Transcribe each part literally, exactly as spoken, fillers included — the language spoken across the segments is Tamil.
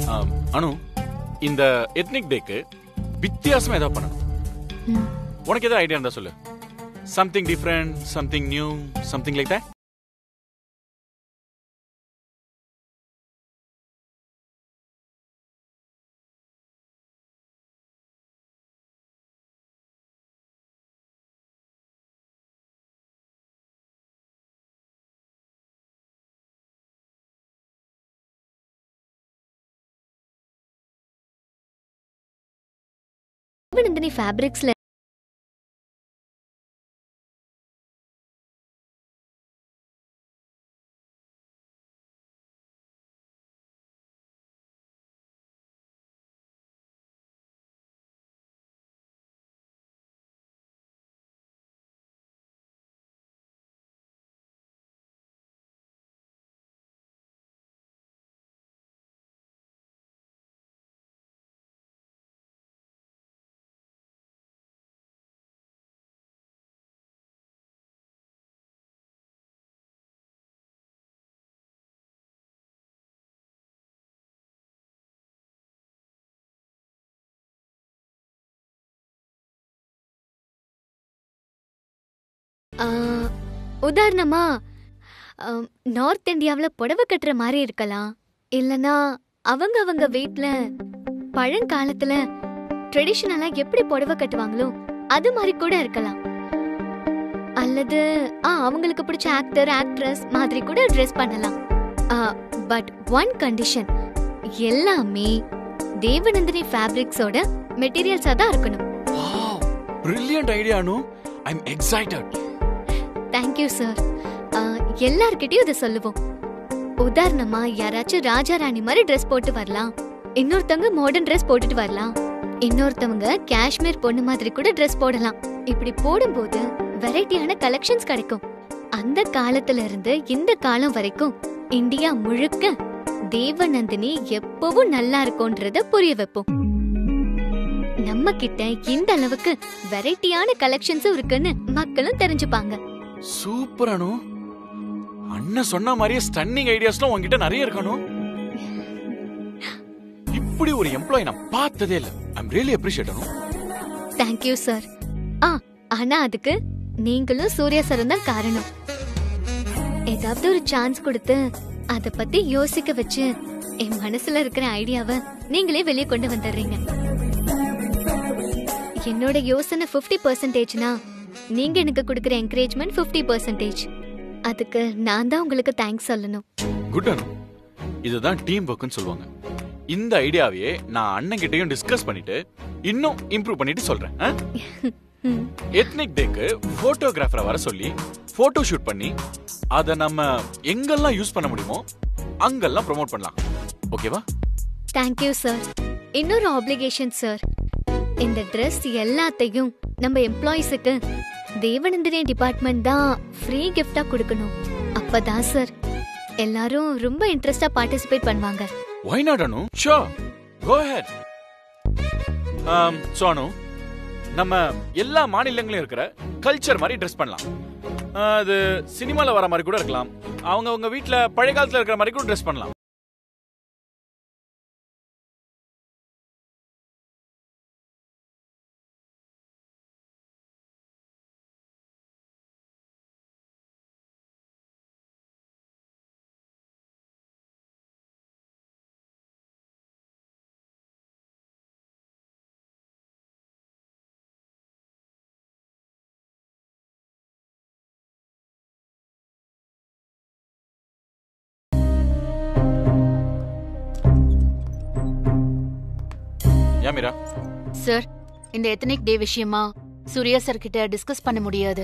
அனு, இந்த எத்னிக் டேக்கு வித்தியாசமா ஏதாவது பண்ணணும். உனக்கு ஏதாவது ஐடியா இருந்தா சொல்லு. Something different, something new, something like that. Devanandini ஃபேப்ரிக்ஸ்ல உதாரணமா நார்த் இந்தியாவில் புடவை கட்டுற மாதிரி இருக்கலாம். இல்லனா அவங்க அவங்க வீட்ல பழங்காலத்துல ட்ரெடிஷனலா எப்படி புடவை கட்டுவாங்களோ அது மாதிரி கூட இருக்கலாம். அல்லது அவங்களுக்கு பிடிச்ச ஆக்டர் ஆக்ட்ரஸ் மாதிரி கூட ட்ரெஸ் பண்ணலாம். பட் ஒன் கண்டிஷன், எல்லாமே தேவநந்தினி ஃபேப்ரிக்ஸோட மெட்டீரியல்ஸா தான் இருக்கணும். Wow, brilliant idea Anu. I am excited. Thank you sir. எல்லார்கிட்டயும் இதை சொல்லுவோம். உதாரணமா யாராச்சும் ராஜா ராணி மாதிரி ட்ரெஸ் போட்டு வரலாம், இன்னொருத்தவங்க மாடர்ன் ட்ரெஸ் போட்டுட்டு வரலாம், இன்னொருத்தவங்க காஷ்மீர் பொண்ணு மாதிரி கூட ட்ரெஸ் போடலாம். இப்படி போடும்போது வெரைட்டியான கலெக்ஷன்ஸ் கிடைக்கும். அந்த காலத்துல இருந்து இந்த காலம் வரைக்கும் இந்தியா முழுக்க தேவநந்தினி எப்பவும் நல்லா இருக்கும்ன்றத புரிய வைப்போம். நம்ம கிட்ட இந்த அளவுக்கு வெரைட்டியான கலெக்ஷன்ஸும் இருக்குன்னு மக்களும் தெரிஞ்சுப்பாங்க. சூப்பர் அனு. அண்ணா சொன்ன மாதிரியே ஸ்டன்னிங் ஐடியாஸ்லாம் உன்கிட்ட நிறைய இருக்கணும். இப்படி ஒரு எம்ப்ளாயி நான் பார்த்ததே இல்ல. I am really appreciate Anu. Thank you sir. ஆ ஆனா அதுக்கு நீங்களும் சூர்யா சாரும் தான் காரணம். ஏதாவது ஒரு சான்ஸ் கொடுத்து அத பத்தி யோசிக்க வச்சு என் மனசுல இருக்கிற ஐடியாவை நீங்களே வெளியே கொண்டு வந்துடுறீங்க. என்னோட யோசனை ஃபிஃப்டி பர்சன்டேஜ்னா நீங்க எனக்கு கொடுக்கிற என்கரேஜ்மெண்ட் ஃபிஃப்டி பர்சன்டேஜ். அதுக்கு நான் தான் உங்களுக்கு தேங்க்ஸ் சொல்லணும். குட் அனு. இதுதான் டீம் ஒர்க்னு சொல்லுவாங்க. இந்த ஐடியாவையே நான் அண்ணன் கிட்டயும் டிஸ்கஸ் பண்ணிட்டு இன்னும் இம்ப்ரூவ் பண்ணிட்டு சொல்றேன். எத்னிக் டேக்கு போட்டோகிராஃபரை வர சொல்லி போட்டோ ஷூட் பண்ணி அதை நம்ம எங்கெல்லாம் யூஸ் பண்ண முடியுமோ அங்கெல்லாம் ப்ரோமோட் பண்ணலாம். ஓகேவா? Thank you sir. இன்னொரு ஆப்ளிகேஷன் சார், இந்த ட்ரெஸ் எல்லாத்தையும் நம்ம எம்ப்ளாயிஸுக்கு தேவநந்தினி டிபார்ட்மெண்ட் தான் ஃப்ரீ கிஃப்டா கொடுக்கணும். அப்பதான் சார் எல்லாரும் ரொம்ப இன்ட்ரெஸ்டா பார்ட்டிசிபேட் பண்ணுவாங்க. Why not Anu? Sure. Go ahead. um so அனு, நம்ம எல்லா மாநிலங்களிலும் இருக்கிற கல்ச்சர் மாதிரி ட்ரெஸ் பண்ணலாம். அது சினிமால வர மாதிரி கூட இருக்கலாம், அவங்க அவங்க வீட்ல பழைய காலத்துல இருக்கிற மாதிரி கூட ட்ரெஸ் பண்ணலாம். மீரா சார், இந்த எத்னிக் டே விஷயமா சூர்யா சார் கிட்ட டிஸ்கஸ் பண்ண முடியாது.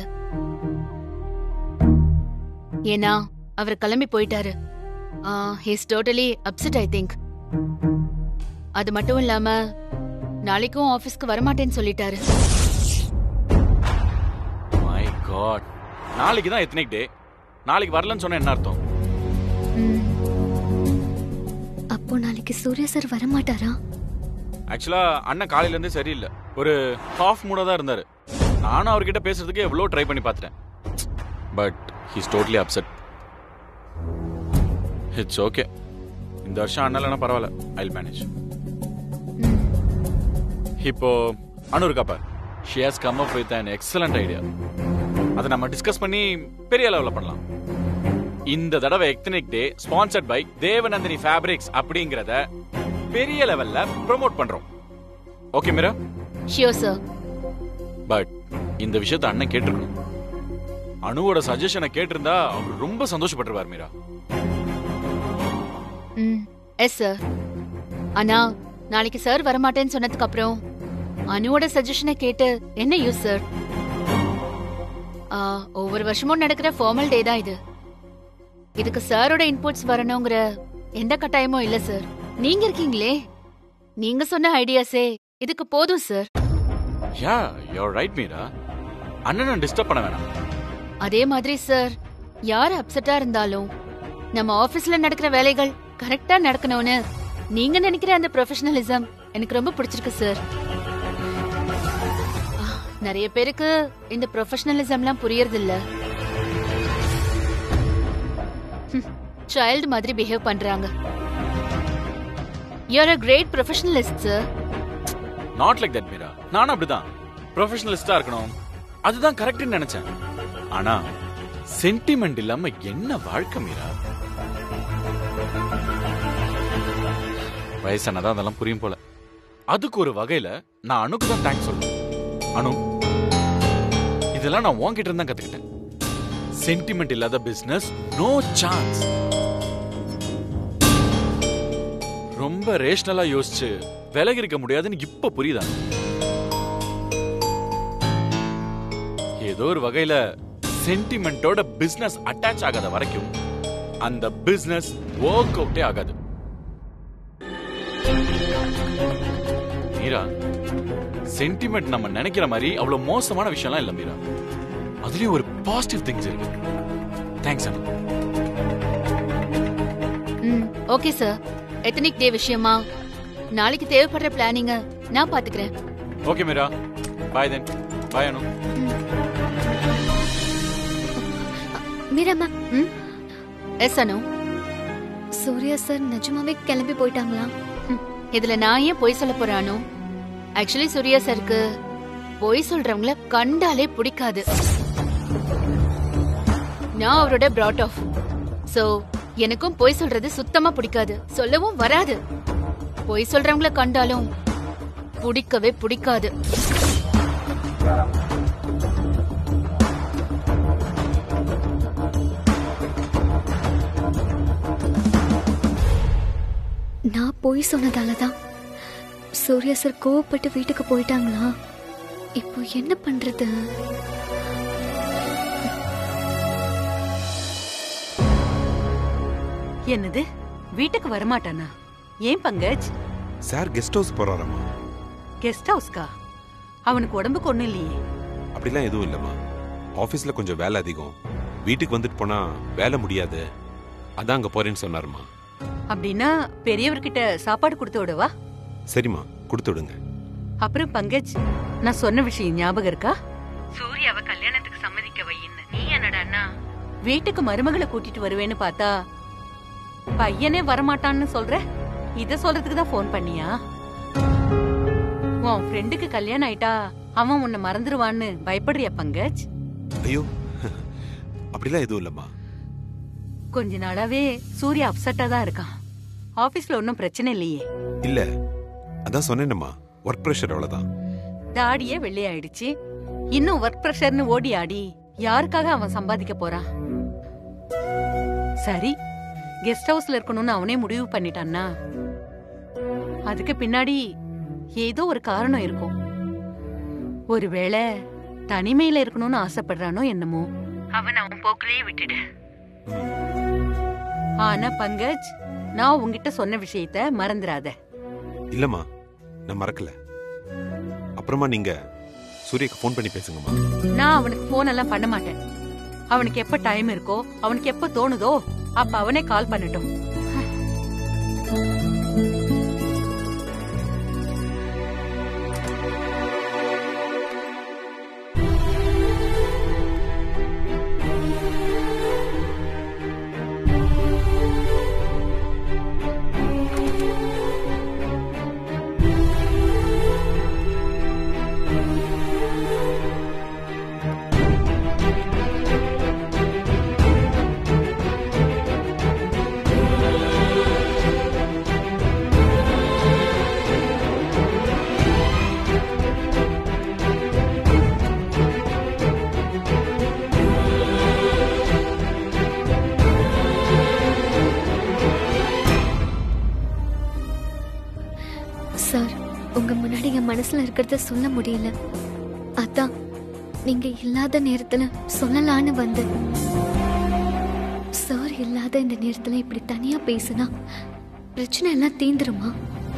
ஏன்னா அவர் கிளம்பி போயிட்டாரு. He is totally upset I think. அது மட்டும் இல்லாம நாளைக்கும் ஆபீஸ்க்கு வரமாட்டேன்னு சொல்லிட்டாரு. மை காட், நாளைக்கு தான் எத்னிக் டே. நாளைக்கு வரலன்னு சொன்னா என்ன அர்த்தம்? அப்போ நாளைக்கு சூர்யா சார் வரமாட்டாரா? ஆக்சுவலா அண்ணன் காலையில இருந்தே சரியில்லை, ஒரு ஹாஃப் மூடா தான் இருந்தாரு. நானும் அவர்கிட்ட பேசுறதுக்கு எவ்வளவு ட்ரை பண்ணி பார்த்துட்டேன். But he is totally upset. It's okay, இந்த வருஷம் அண்ணா இல்லைன்னா பரவாயில்ல, ஐ மேனேஜ். இப்போ அனு இருக்காப்பா, she has come up with an excellent idea. அதை நம்ம டிஸ்கஸ் பண்ணி பெரிய லெவலில் பண்ணலாம். இந்த தடவை ethnic day sponsored by Devanandini fabrics அப்படிங்கறத பெரிய லெவல்ல ப்ரோமோட் பண்றோம். Okay Meera? Sure sir. But இந்த விஷயத்தை அண்ணன் கேட்டிருக்கணும். அனுவோட சஜஷனை கேட்டிருந்தா அவர் ரொம்ப சந்தோஷப்பட்டுருவார் மீரா. ம் எஸ் சார். ஆனா நாளைக்கு சார் வரமாட்டேன்னு சொன்னதுக்கு அப்புறம் அனுவோட சஜஷனை கேட்டு என்ன யூஸ் சார்? ஒவ்வொரு வருஷமும் நடக்கிற ஃபார்மல் டே தான் இது. இதுக்கு சாரோட இன்புட்ஸ் வரணுங்கிற எந்த கட்டாயமும் இல்ல சார். நீங்க இருக்கீங்களே, நீங்க சொன்ன ஐடியாஸே இதுக்கு போதும் sir. Ya you are right Meera. அண்ணனை டிஸ்டர்ப் பண்ண வேணாம். அதே மாதிரி சார், யார் அப்செட்டா இருந்தாலும் நம்ம ஆபீஸ்ல நடக்கிற வேலைகள் கரெக்டா நடக்கணும்னு நீங்க நினைக்கிற அந்த ப்ரொஃபஷனலிசம் எனக்கு ரொம்ப பிடிச்சிருக்கு சார். நிறைய பேருக்கு இந்த ப்ரொஃபஷனலிசம்லாம் புரியறது இல்ல. சைல்டு மாதிரி பிஹேவ் பண்றாங்க. You are a great professionalist sir. Not like that Meera. நானும் அப்படிதான் ப்ரொஃபஷனலிஸ்டா இருக்கணும், அதுதான் கரெக்ட்னு நினைச்சேன். ஆனா சென்டிமெண்ட் இல்லாம என்ன வாழ்க்கை மீரா? வயசானதான் அதெல்லாம் புரியும் போல. அதுக்கு ஒரு வகையில நான் அனுக்கு தான் தேங்க்ஸ் சொல்றேன். அனு, இதெல்லாம் நான் உன்கிட்ட இருந்தா கத்துக்கிட்டேன். சென்டிமெண்ட் இல்லாத பிசினஸ் நோ சான்ஸ். ரொம்ப ரேஷனலா யோசிச்சு விலகி இருக்க முடியாதுன்னு இப்ப புரியுதா? ஏதோ ஒரு வகையில சென்டிமெண்டோட பிசினஸ் அட்டாச் ஆகாத வரைக்கும் அந்த பிசினஸ் ஒர்க் அவுட்டே ஆகாது. மீரா, சென்டிமெண்ட் நம்ம நினைக்கிற மாதிரி அவ்வளவு மோசமான விஷயம்லாம் இல்ல மீரா. அதுலயும் ஒரு பாசிட்டிவ் திங்ஸ் இருக்கு. Thanks Anu. Hmm okay sir. Ethnic day விஷயமா நாளைக்கு தேவைப்படுற பிளானிங்க நான் பாத்துக்கிறேன். Okay Meera, bye then. Bye Anu. Meera ma'am. Hmm yes Anu. Surya sir நிஜமாவே கிளம்பி போயிட்டாங்களா? இதுல நான் ஏன் பொய் சொல்ல போறேன் அனு? ஆக்சுவலி சூர்யா சாருக்கு பொய் சொல்றவங்கள கண்டாலே பிடிக்காது. நான் அவரோட brought off. சோ எனக்கும் பொய் சொல்றது சுத்தமா பிடிக்காது, சொல்லவும் வராது. பொய் சொல்றவங்கள கண்டாலும் பிடிக்கவே பிடிக்காது. நான் பொய் சொன்னதாலதான் சூர்யா சார் கோவப்பட்டு வீட்டுக்கு போயிட்டாங்களா? இப்போ என்ன பண்றது? என்னது, வீட்டுக்கு வரமாட்டானா? ஏன் பங்கஜ்? சார் கெஸ்ட் ஹவுஸ் போறாராமா. கெஸ்ட் ஹவுஸ்க்கா? அவனுக்கு உடம்புக்கு ஒண்ணும் இல்லையே. அப்படிலாம் எதுவும் இல்லம்மா. ஆபீஸ்ல கொஞ்சம் வேலை அதிகம், வீட்டுக்கு வந்துட்டு போனா வேலை முடியாது, அதான் அங்க போறேன்னு சொன்னாருமா. அப்படின்னா பெரியவர்கிட்ட சாப்பாடு கொடுத்து விடவா? சரிம்மா, கொடுத்து விடுங்க. அப்புறம் பங்கஜ், நான் சொன்ன விஷயம் ஞாபகம் இருக்கா? சூர்யாவை கல்யாணத்துக்கு சம்மதிக்க வையின்னு. நீ என்னடா வீட்டுக்கு மருமகளை கூட்டிட்டு வருவேன்னு பார்த்தா பையனே வரமாட்டான்னு சொல்ற. இத சொல்றதுக்கு தான் போன் பண்ணியா? உன் ஃப்ரெண்டுக்கு கல்யாணம் ஆயிட்டா அவன் உன்னை மறந்துடுவான்னு பயப்படுறியா பங்கஜ்? ஐயோ, அப்படிலாம் எதுவும் இல்லம்மா. கொஞ்ச நாளாவே சூர்யா அப்செட்டா தான் இருக்கான். ஆபீஸ்ல ஒன்னும் பிரச்சனை இல்லையே? இல்ல, அதான் சொன்னேன்மா, ஒர்க் பிரஷர் அவ்வளவுதான். தாடியே வெள்ளையாயிடுச்சு, இன்னும் ஒர்க் பிரஷர்னு ஓடி ஆடி யாருக்காக அவன் சம்பாதிக்க போறான்? சரி, கெஸ்ட் ஹவுஸ்ல இருக்கணும்னு அவனே முடிவு பண்ணிட்டான்னா அதுக்கு பின்னாடி ஏதோ ஒரு காரணம் இருக்கும். ஒருவேளை தனிமையில இருக்கணும்னு ஆசைப்படுறானோ என்னமோ. அவன் அவன் போக்கிலேயே விட்டுடு. ஆனா பங்கஜ், நான் உங்ககிட்ட சொன்ன விஷயத்த மறந்துடாத. இல்லம்மா, நான் மறக்கல. அப்புறமா நீங்க சூர்யாக்கு போன் பண்ணி பேசுங்கம்மா. நான் அவனுக்கு போன் எல்லாம் பண்ண மாட்டேன். அவனுக்கு எப்ப டைம் இருக்கோ, அவனுக்கு எப்ப தோணுதோ அப்ப அவனே கால் பண்ணட்டும். என் மனசுல இருக்கிறத சொல்ல முடியல. அதான் நீங்க இல்லாத நேரத்துல சொல்லலான்னு வந்தேன். சார் இல்லாத இந்த நேரத்துல இப்படி தனியா பேசுனா பிரச்சனை எல்லாம் தீந்துருமா?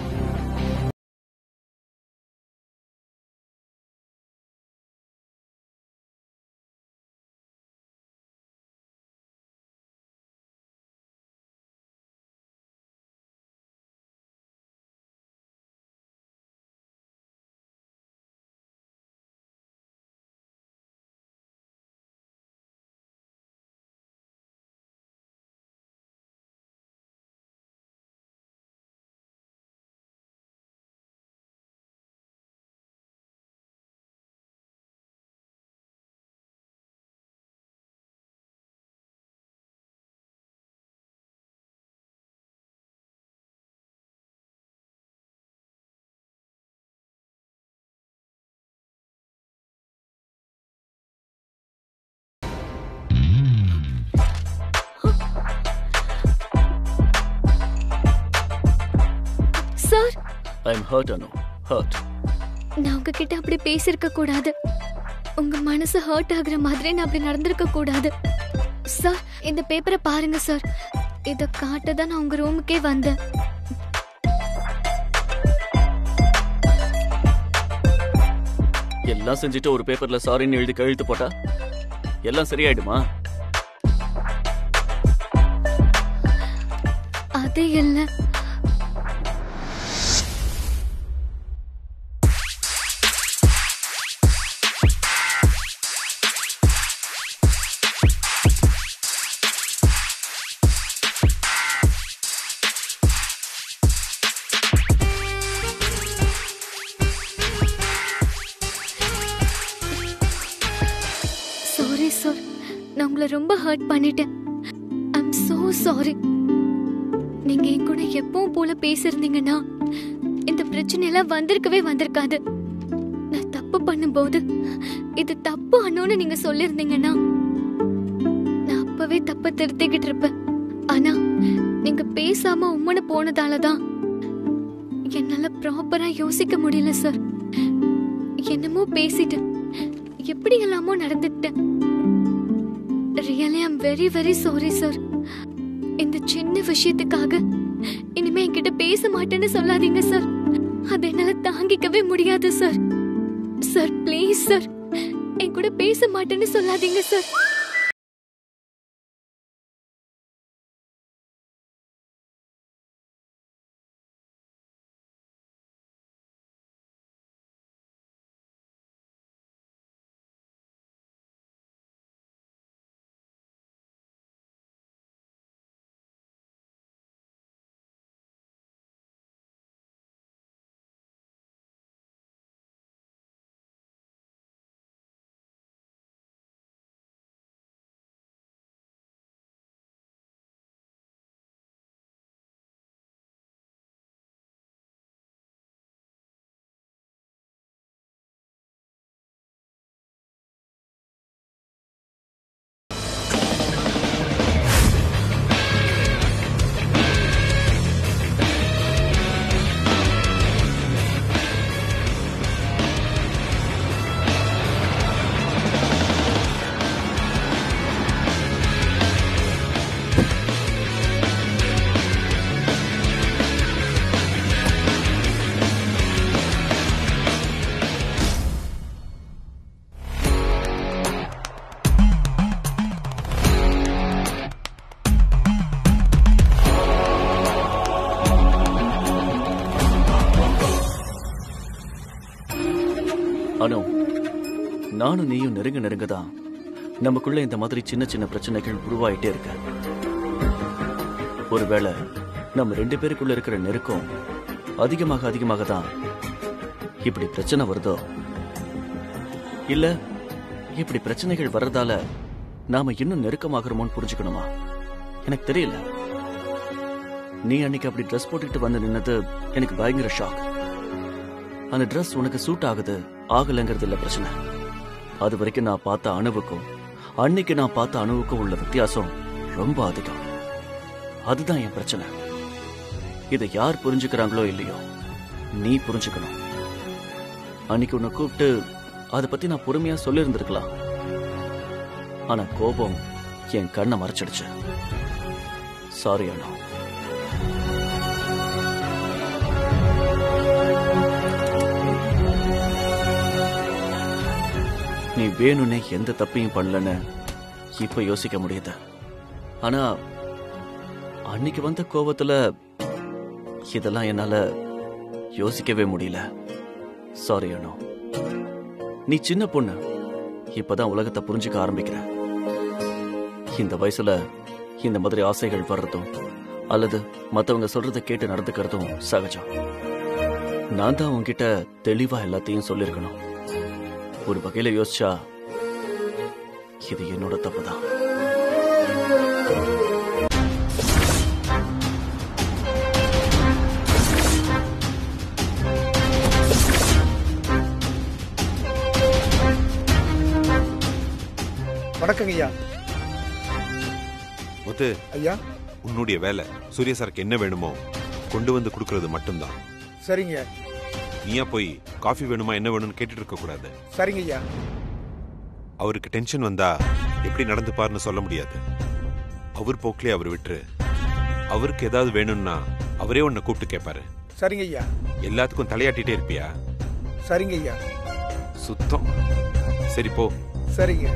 Sir, I'm hurt, Anu. Hurt. நான் உங்ககிட்ட அப்படி பேசிருக்க கூடாது. உங்க மனசு ஹர்ட் ஆகுற மாதிரி நான் அப்படி நடந்திருக்க கூடாது. சார், இந்த பேப்பரை பாருங்க சார். இத காட்ட தான் நான் உங்க ரூமுக்கே வந்தேன். எல்லாம் செஞ்சுட்டு ஒரு பேப்பர்ல சாரின்னு எழுதி கழுத்து போட்டா எல்லாம் சரியாயிடுமா? அது இல்ல. சாரி சார், நான் உங்களை ரொம்ப ஹர்ட் பண்ணிட்டேன். I'm so sorry. நீங்க என் கூட எப்பவும் போல பேசிருந்தீங்கன்னா இந்த பிரச்சனை எல்லாம் வந்திருக்கவே வந்திருக்காது. நான் தப்பு பண்ணும்போது இது தப்பு அண்ணோன்னு நீங்க சொல்லிருந்தீங்கன்னா நான் அப்பவே தப்ப திருத்திக்கிட்டு இருப்பேன். ஆனா நீங்க பேசாம உம்மன போனதாலதான் என்னால ப்ராப்பரா யோசிக்க முடியல சார். என்னமோ பேசிட்டு எப்படி எல்லாமோ நடந்துட்டேன். Really I'm very very sorry sir. இந்த சின்ன விஷயத்துக்காக இனிமே என்கிட்ட பேச மாட்டேன்னு சொல்லாதீங்க சார். அது என்னால தாங்கிக்கவே முடியாது சார். சார் ப்ளீஸ் சார், என் கூட பேச மாட்டேன்னு சொல்லாதீங்க சார். அனு, நானும் நீயும் நெருங்க நெருங்க தான் நமக்குள்ள இந்த மாதிரி சின்ன சின்ன பிரச்சனைகள் உருவாயிட்டே இருக்க. ஒருவேளை நம்ம ரெண்டு பேருக்குள்ள இருக்கிற நெருக்கம் அதிகமாக அதிகமாக தான் இப்படி பிரச்சனை வருதோ, இல்ல இப்படி பிரச்சனைகள் வர்றதால நாம இன்னும் நெருக்கமாகறோமோன்னு புரிஞ்சுக்கணுமா? எனக்கு தெரியல. நீ அன்னைக்கு அப்படி ட்ரெஸ் போட்டுக்கிட்டு வந்து நின்னது எனக்கு பயங்கர ஷாக். அந்த ட்ரெஸ் உனக்கு சூட் ஆகுது ஆகலைங்கிறது இல்ல பிரச்சனை. அது வரைக்கும் நான் பார்த்த அணுவுக்கும் அன்னைக்கு நான் பார்த்த அணுவுக்கும் உள்ள வித்தியாசம் ரொம்ப அதிகம். அதுதான் என் பிரச்சனை. இதை யார் புரிஞ்சுக்கிறாங்களோ இல்லையோ, நீ புரிஞ்சுக்கணும். அன்னைக்கு உன்னை கூப்பிட்டு அதை பத்தி நான் பொறுமையா சொல்லியிருந்திருக்கலாம். ஆனா கோபம் என் கண்ணை மறைச்சிடுச்சு. சாரி அண்ணா. நீ வேணும்னே எந்த தப்பையும் பண்ணலன்னு இப்ப யோசிக்க முடியுது. ஆனா அன்னைக்கு வந்த கோபத்துல இதெல்லாம் என்னால யோசிக்கவே முடியல. சாரி அண்ணா. நீ சின்ன பொண்ணு, இப்பதான் உலகத்தை புரிஞ்சுக்க ஆரம்பிக்கிற. இந்த வயசுல இந்த மாதிரி ஆசைகள் வர்றதும் அல்லது மத்தவங்க சொல்றதை கேட்டு நடந்துக்கிறதும் சகஜம். நான் தான் உன்கிட்ட தெளிவா எல்லாத்தையும் சொல்லிருக்கணும். ஒரு வகையில யோசிச்சா இது என்னோட தப்புதான். வணக்கங்க ஐயா. முத்து, ஐயா. உன்னுடைய வேலை சூர்யா சாருக்கு என்ன வேணுமோ கொண்டு வந்து கொடுக்கறது மட்டும்தான். சரிங்க. நீயா போய் காஃபி வேணுமா என்ன வேணும்னு கேட்டுட்டு இருக்க கூடாது. சரிங்க ஐயா. அவருக்கு டென்ஷன் வந்தா எப்படி நடந்துப்பாருன்னு சொல்ல முடியாது. அவர் போக்கிலே அவர் விட்டுரு. அவருக்கு ஏதாவது வேணும்னா அவரே உன்னை கூப்பிட்டு கேட்பாரு. சரிங்க ஐயா. எல்லாத்துக்கும் தலையாட்டிட்டே இருப்பியா? சரிங்க ஐயா. சுத்தம். சரி போ. சரிங்க.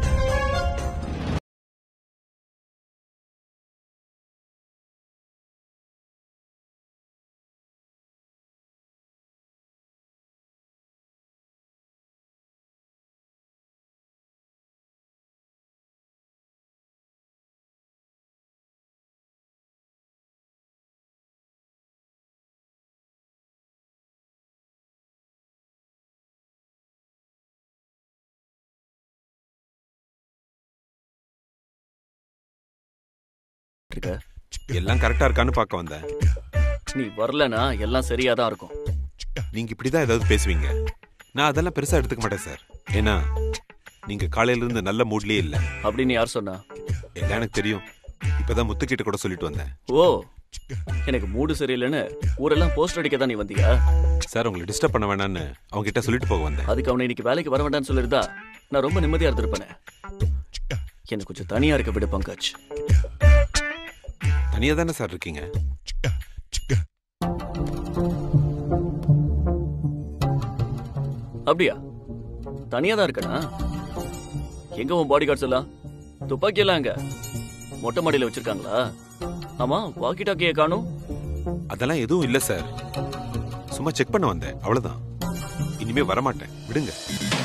எல்லாம் கரெக்டா இருக்கான்னு பார்க்க வந்தேன். நீ வரலனா எல்லாம் சரியாதான் இருக்கும். நீங்க இப்படிதான் ஏதாவது பேசுவீங்க. நான் அதெல்லாம் பெருசா எடுத்துக்க மாட்டேன் சார். ஏன்னா நீங்க காலையில இருந்து நல்ல மூட்லயே இல்ல. அப்படின்னு யார் சொன்னா? எல்லாம் எனக்கு தெரியும். இப்பதான் முத்துக்கிட்ட கூட சொல்லிட்டு வந்தேன். ஓ, எனக்கு மூடு சரியில்லைன்னு ஊரெல்லாம் போஸ்டர் அடிக்க தான் நீ வந்தியா? சார், உங்களை டிஸ்டர்ப் பண்ண வேணான்னு அவங்க கிட்ட சொல்லிட்டு போக வந்தேன். அதுக்கு அவனை இன்னைக்கு வேலைக்கு வர வேண்டாம்னு சொல்லிருந்தா நான் ரொம்ப நிம்மதியா இருந்திருப்பேன். எனக்கு கொஞ்சம் தனியா இருக்க விடு பங்கஜ். தனியா தானே சார் இருக்கீங்க? அப்படியா? தனியா தான் இருக்கனா? எங்க உன் பாடி கார்ட்ஸ் எல்லாம்? துப்பாக்கி எல்லாம் எங்க? மொட்டை மாடியில வச்சிருக்காங்களா? ஆமா, வாக்கி டாக்கியை காணும். அதெல்லாம் எதுவும் இல்ல சார். சும்மா செக் பண்ண வந்தேன், அவ்வளவுதான். இனிமே வரமாட்டேன், விடுங்க.